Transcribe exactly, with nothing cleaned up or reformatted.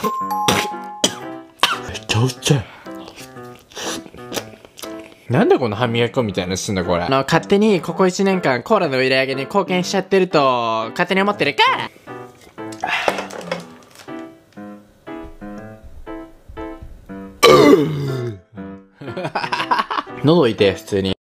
めっちゃうっちゃい。なんでこの歯磨き粉みたいなのすんだこれ。あの、勝手にここいちねんかんコーラの売り上げに貢献しちゃってると、勝手に思ってるか喉痛い、普通に。